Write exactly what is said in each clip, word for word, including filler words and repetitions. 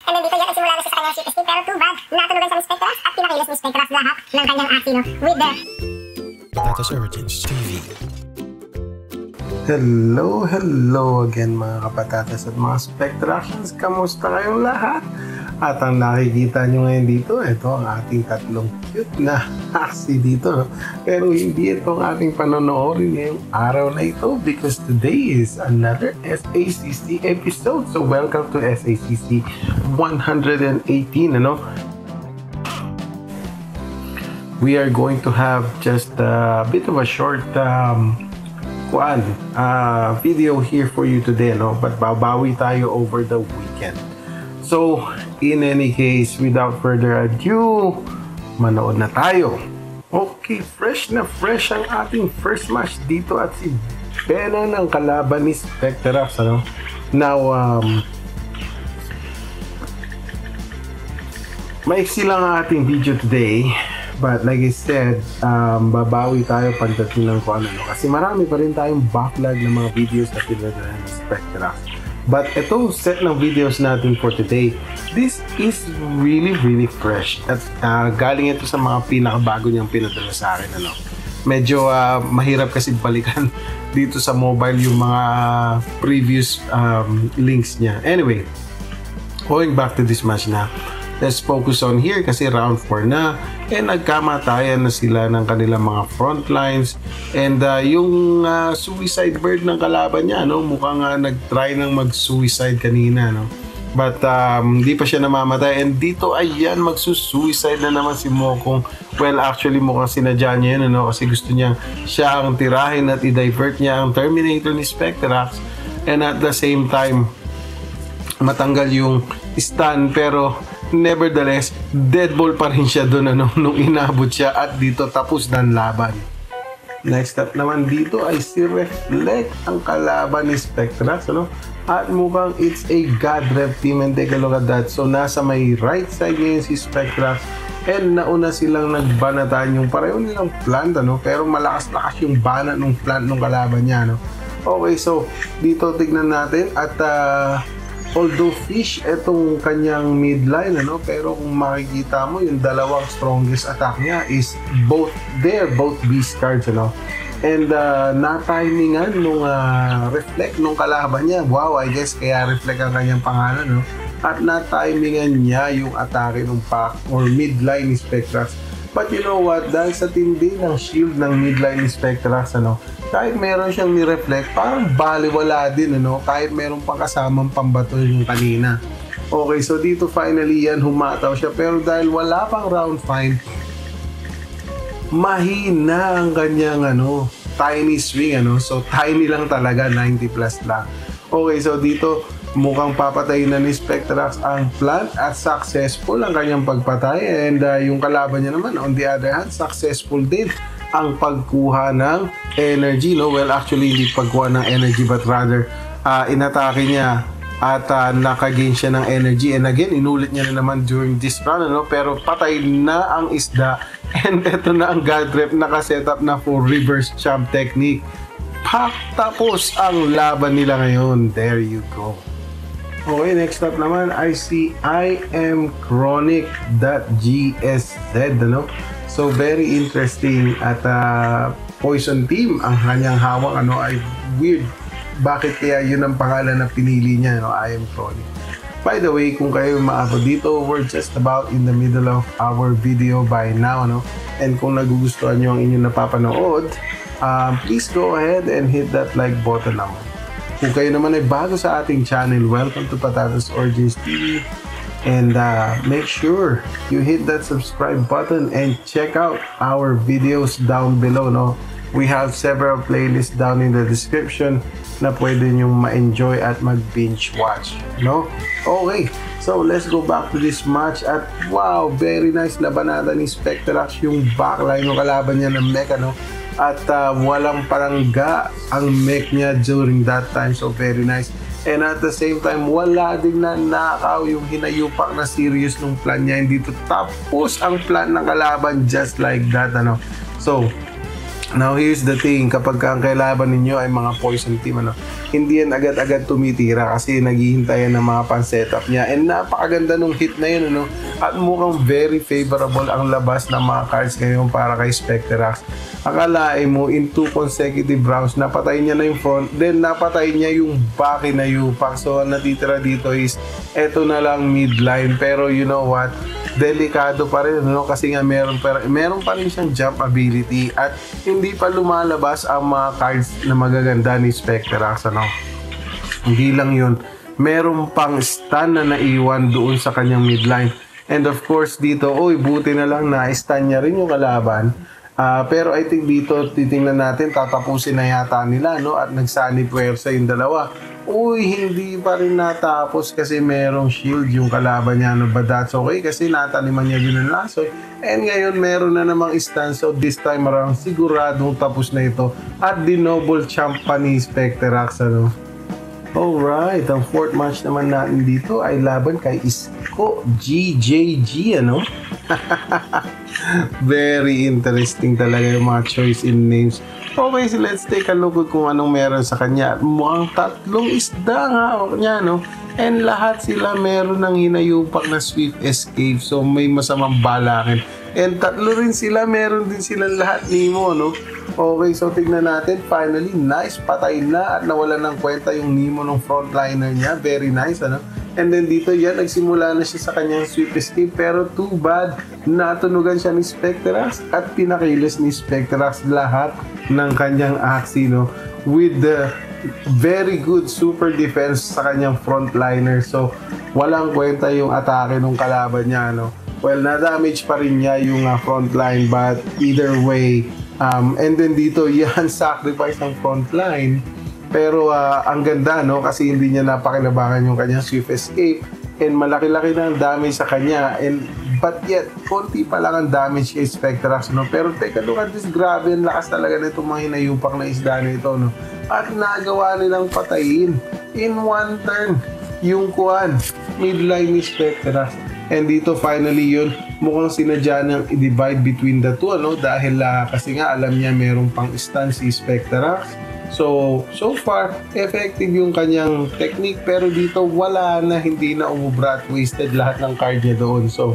And then dito yan, nagsimula na siya sa kanyang ship escape. Pero too bad, natulogan siya ni Spectrax at pinakilos ni Spectrax lahat ng kanyang asino with the Patatas Origins T V. Hello, hello again mga kapatatas at mga Spectraxians. Kamusta kayong lahat? At ang nakikita nyo ngayon dito, ito ang ating tatlong cute na taxi dito. No? Pero hindi ito ang ating panonoodin ngayong araw na ito because today is another S A C C episode. So welcome to S A C C one eighteen. Ano? We are going to have just a bit of a short um, kuan, uh, video here for you today, no? But babawi tayo over the weekend. So, in any case, without further ado, manood na tayo. Okay, fresh na fresh ang ating first match dito at si Bena ng kalaban ni Spectrax, ano? Now, um, maiksi lang ang ating video today. But like I said, um, babawi tayo pagdating ng kung ano. Kasi marami pa rin tayong backlog ng mga videos na pinadala ni Spectrax. But itong set ng videos natin for today, this is really, really fresh. At uh, galing ito sa mga pinakabago niyang pinadala sa akin. Ano? Medyo uh, mahirap kasi balikan dito sa mobile yung mga previous um, links niya. Anyway, going back to this match na, let's focus on here kasi round four na and nagkamatayan na sila ng kanilang mga front lines and uh, yung uh, suicide bird ng kalaban niya, no? Mukhang uh, nag-try ng mag-suicide kanina, no? But um, hindi pa siya namamatay and dito ayan magsusuicide na naman si Mokong. Well, actually mukhang sinadya niya yun, no? Kasi gusto niya siya ang tirahin at i-divert niya ang Terminator ni Spectrax and at the same time matanggal yung stun, pero nevertheless, dead ball pa rin siya doon ano, nung inabot siya at dito tapos na ang laban. Next up naman dito ay si Reflect ang kalaban ni Spectrax, ano? At mukhang it's a God Rep team and take a look at that. So nasa may right side ngayon si Spectrax and nauna silang nagbanatan yung pareho nilang plant, ano? Pero malakas-lakas yung bana ng plant ng kalaban niya, no? Okay, so dito tignan natin at uh, although fish itong kanyang midline, ano, pero kung makikita mo yung dalawang strongest attack niya is both there, both beast cards, ano. And uh, na-timingan nung uh, Reflect nung kalaban niya. Wow, I guess kaya Reflect ang kanyang pangalan, no. At na-timingan niya yung atake ng pack or midline ni Spectrax. But you know what, dahil sa tindi ng shield ng midline ni Spectrax, ano, kahit meron siyang ni-reflect, parang baliwala din, ano, kahit meron pang kasamang pambato yung kanina. Okay, so dito finally yan, humataw siya. Pero dahil wala pang round five, mahina ang kanyang ano, tiny swing, ano. So tiny lang talaga, ninety plus lang. Okay, so dito mukhang papatayin na ni Spectrax ang plant at successful ang kanyang pagpatay. And uh, yung kalaban niya naman, on the other hand, successful din ang pagkuha ng energy, no? Well, actually hindi pagkuha ng energy but rather uh, inatake niya at uh, nakagain siya ng energy. And again, inulit niya na naman during this run, ano? Pero patay na ang isda and eto na ang God Rep nakasetup na for reverse champ technique. Pak, tapos ang laban nila ngayon. There you go. Okay, next up naman I see I am Chronic G S Z, ano? So very interesting at uh, Poison Team ang kanyang hawak, ano, ay weird. Bakit kaya yun ang pangalan na pinili niya, no? I am Chronic. By the way, kung kayo maabot dito, we're just about in the middle of our video by now, ano? And kung nagugustuhan nyo ang inyong napapanood, um, please go ahead and hit that like button naman. Kung kayo naman ay bago sa ating channel, welcome to Patatas Origins T V. And uh, make sure you hit that subscribe button and check out our videos down below, no? We have several playlists down in the description na pwede nyong ma-enjoy at mag-binge watch, no? Okay, so let's go back to this match at wow, very nice labanata ni Spectrax, yung backline ng kalaban niya ng mech, no? At uh, walang parangga ang mech niya during that time, so very nice. And at the same time, wala din na nakaw yung hinayupak na serious nung plan niya. Hindi to tapos ang plan ng kalaban just like that, ano. So, Now, here's the thing, kapag ang kailaban ninyo ay mga poison team, ano, hindi yan agad-agad tumitira kasi naghihintayan ng mga pan-setup niya. And napakaganda nung hit na yun, ano, at mukhang very favorable ang labas ng mga cards ngayon para kay Specterax. Akalain mo, in two consecutive rounds, napatay niya na yung front, then napatay niya yung back na Yupak. So, ang natitira dito is, eto na lang midline. Pero you know what? Delikado pa rin, no? Kasi nga meron pa, meron pa rin siyang jump ability at hindi pa lumalabas ang mga cards na magaganda ni Specterax, ano? Hindi lang yun, meron pang stun na naiwan doon sa kanyang midline. And of course dito, uy, buti na lang na stun niya rin yung kalaban. Uh, pero I think dito, titingnan natin, tatapusin na yata nila, no? At nagsani puwersa yung dalawa. Uy, hindi pa rin natapos kasi merong shield yung kalaban niya, no? But that's okay kasi nataniman niya din ang laso. And ngayon, meron na namang stun. So this time around, siguradong tapos na ito. At dinoble champ pa ni Specterax, ano? Alright, ang fourth match naman natin dito ay laban kay Isko G J G, ano? Very interesting talaga yung mga choice in names. Okay, so let's take a look at kung anong meron sa kanya. Mukhang tatlong isda nga niya, no? And lahat sila meron ng hinayupak na swift escape. So may masamang balakin. And tatlo rin sila, meron din silang lahat Nemo, no? Okay, so tignan natin. Finally, nice, patay na at nawala ng kwenta yung Nemo ng frontliner niya. Very nice, ano? And then dito yan, nagsimula na siya sa kanyang swift escape. Pero too bad, natunugan siya ni Specterax at pinakilos ni Specterax lahat ng kanyang aksi, no? With the very good super defense sa kanyang frontliner. So, walang kwenta yung atake ng kalaban niya, no? Well, na-damage pa rin niya yung uh, frontline, but either way, um, and then dito, yan, sacrifice ng frontline. Pero uh, ang ganda, no? Kasi hindi niya napakinabangan yung kanyang swift escape and malaki-laki na ang damage sa kanya. And but yet, konti pa lang ang damage kay Specterax, no? Pero take a look at this, grabe, ang lakas talaga na itong mga hinayupak na isda nito, no? At nagawa nilang patayin in one turn yung kuwan, midline ni Specterax. And dito finally yun, mukhang sinadya niyang i-divide between the two, ano? Dahil uh, kasi nga alam niya merong pang stun si Specterax. So, so far, effective yung kanyang technique, pero dito wala na, hindi na umubra at wasted lahat ng card niya doon. So,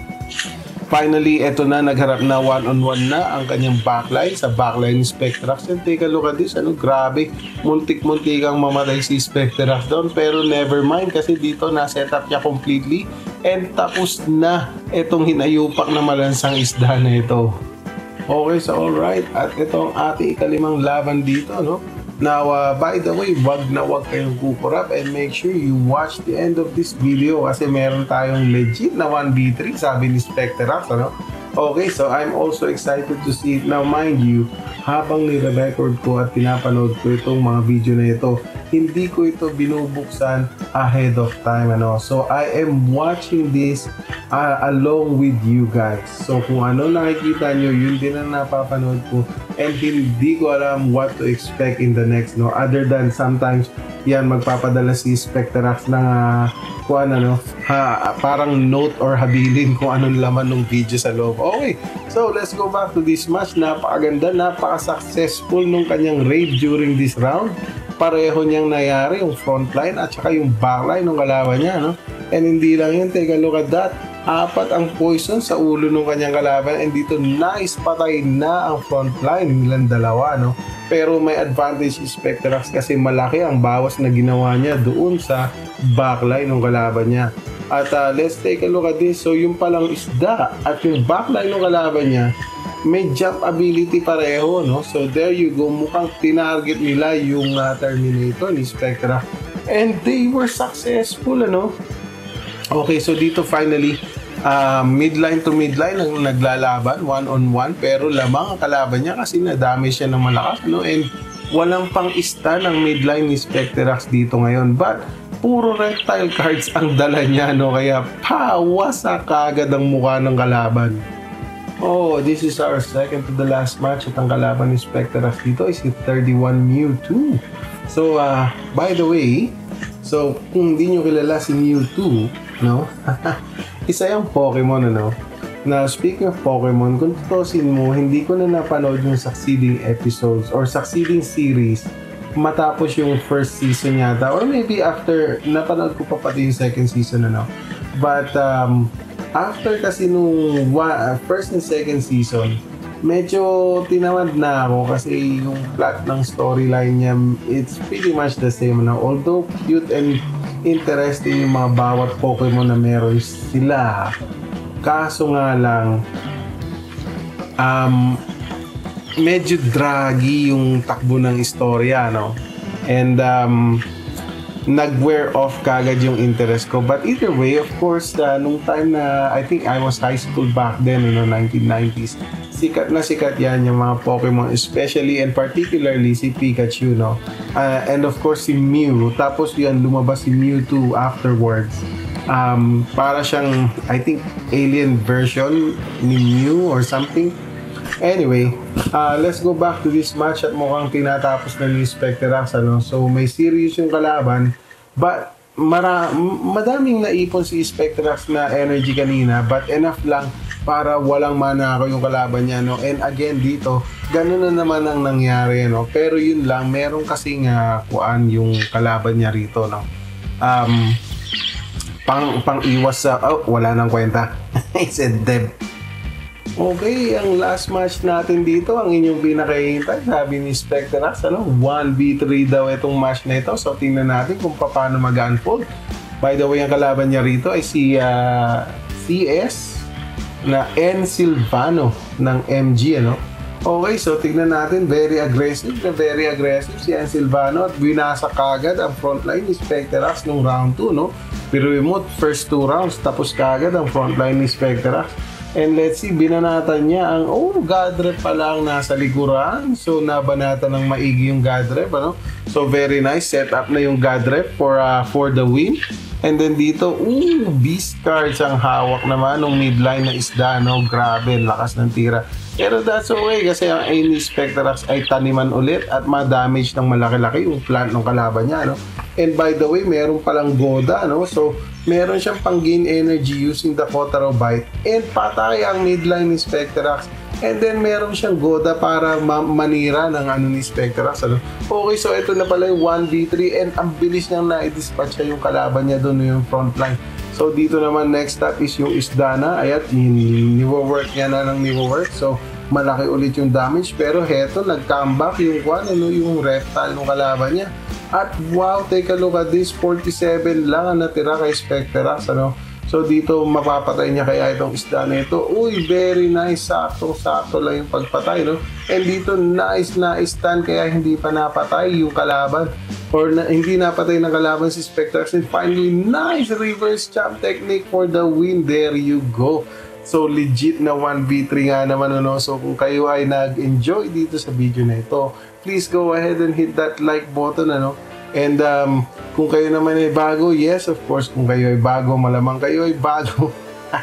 finally, eto na, nagharap na one-on-one na ang kanyang backline sa backline ni Specterax. And take a look at this, ano, grabe, muntik-muntik ang mamatay si Specterax doon, pero never mind kasi dito na-set up niya completely and tapos na itong hinayupak na malansang isda na ito. Okay, so alright, at ito ang ating ikalimang laban dito, no? Now, uh, by the way, wag na wag kayong kukurap and make sure you watch the end of this video kasi meron tayong legit na one v three, sabi ni Specterax, ano? Okay, so I'm also excited to see it. Now, mind you, habang nire-record ko at pinapanood ko itong mga video na ito, hindi ko ito binubuksan ahead of time, ano? So, I am watching this uh, along with you guys. So, kung ano nakikita nyo, yun din ang napapanood ko. And hindi ko alam what to expect in the next, no? Other than sometimes, yan, magpapadala si Specterax ng uh, kung ano, ha, parang note or habilin kung anong laman ng video sa loob. Okay, so let's go back to this match. Napakaganda, napaka-successful nung kanyang raid during this round. Pareho niyang nayari yung frontline at saka yung backline ng kalaban niya, no? And hindi lang yun, take a look at that. Apat ang poison sa ulo ng kanyang kalaban and dito nice, patay na ang frontline nilang dalawa, no? Pero may advantage si Specterax kasi malaki ang bawas na ginawa niya doon sa backline ng kalaban niya. At uh, let's take a look at this. So yung palang isda at yung backline ng kalaban niya, may jump ability pareho, no? So there you go, mukhang tinarget nila yung uh, Terminator ni Specterax. And they were successful, ano? Okay, so dito finally, uh, midline to midline ang naglalaban, one on one, pero lamang ang kalaban niya kasi na-damage siya ng malakas, no? And walang pang stun ang midline ni Specterax dito ngayon, but puro reptile cards ang dala niya, no? Kaya pawasak kaagad ang mukha ng kalaban. Oh, this is our second to the last match at ang kalaban ni Specterax dito is si thirty-one Mewtwo. So, uh, by the way, so kung hindi nyo kilala si Mewtwo, no? Isa yung Pokemon, ano? Now, speaking of Pokemon, kung tutusin mo, hindi ko na napanood yung succeeding episodes or succeeding series matapos yung first season yata. Or maybe after, napanood ko pa pati yung second season, ano. But, um, after kasi nung wa- first and second season, medyo tinamad na ako kasi yung plot ng storyline niya, it's pretty much the same na. Although cute and interesting yung mga bawat Pokemon na meron sila, kaso nga lang um, medyo draggy yung takbo ng istorya, no? And um, nag-wear off kagad yung interest ko. But either way, of course, uh, nung time na I think I was high school back then, you know, nineteen nineties, sikat na sikat yan yung mga Pokemon, especially and particularly si Pikachu, no? Uh, and of course si Mew. Tapos yun, lumabas si Mewtwo afterwards. Um, para siyang, I think, alien version ni Mew or something. Anyway, uh, let's go back to this match at mukhang tinatapos na ni Specterax, ano? So may serious yung kalaban, but mara madaming naipon si Specterax na energy kanina, but enough lang para walang manakaw yung kalaban niya, no? And again dito, ganun na naman ang nangyari, no? Pero yun lang, meron kasing uh, kuan yung kalaban niya rito, no? Um, pang pang iwas sa oh, wala nang kwenta. I said Deb. Okay, ang last match natin dito, ang inyong pinakahihintay, sabi ni Specterax, ano, one v three daw itong match na ito. So tingnan natin kung paano mag-unfold. By the way, ang kalaban niya rito ay si uh, C S na N Silvano ng M G, ano. Okay, so tingnan natin, very aggressive na very aggressive si N Silvano at binasa kagad ang frontline ni Specterax nung round two, no. Pero remote, first two rounds, tapos kagad ang frontline ni Specterax. And let's see, binanatan niya ang, oh, Godrep pa lang nasa likuran. So, nabanatan ng maigi yung Godrep, ano? So, very nice. Set up na yung Godrep for, uh, for the win. And then dito, ooh, Beast Cards ang hawak naman ng midline na isda, no? Grabe, lakas ng tira. Pero that's okay kasi ang aim ni Specterax ay taniman ulit at ma-damage ng malaki-laki yung plant ng kalaban niya, no? And by the way, meron palang Goda, no? So, meron siyang pang-gain energy using the Kotaro Bite and patay ang midline ni Specterax. And then, meron siyang Goda para ma manira ng ano ni Specterax, ano? Okay, so ito na pala yung one v three and ang bilis niyang na-dispatch siya yung kalaban niya doon yung frontline. So, dito naman next stop is yung Isdana. Ayan, niwo-work niya na ng niwo-work. So, malaki ulit yung damage. Pero heto, nag-comeback yung kwan, ano, yung reptile ng kalaban niya. At wow, take a look at this, forty-seven lang ang natira kay Specterax, ano. So dito mapapatay niya kaya itong isda na ito. Uy, very nice, sakto-sakto lang yung pagpatay, no. And dito nice na stun kaya hindi pa napatay yung kalaban or na, hindi napatay ng kalaban si Specterax. And finally, nice reverse chop technique for the win. There you go. So legit na one v three nga naman, ano. So kung kayo ay nag-enjoy dito sa video na ito, please go ahead and hit that like button, ano. And um, kung kayo naman ay bago, yes, of course, kung kayo ay bago, malamang kayo ay bago.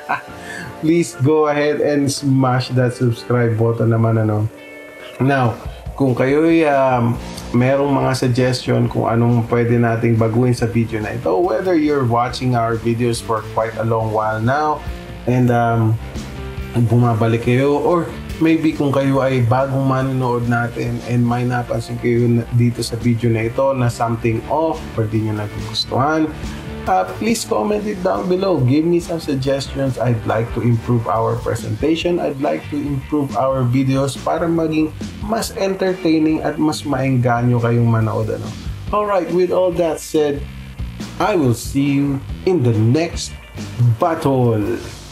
Please go ahead and smash that subscribe button naman, ano. Now, kung kayo ay um, merong mga suggestion kung anong pwede nating baguhin sa video na ito, whether you're watching our videos for quite a long while now, and um, bumabalik kayo, or maybe kung kayo ay bagong manonood natin and may napansin kayo dito sa video na ito na something off or di nyo nagugustuhan, uh, please comment it down below. Give me some suggestions. I'd like to improve our presentation. I'd like to improve our videos para maging mas entertaining at mas maengganyo kayong manood, ano. Alright, with all that said, I will see you in the next battle.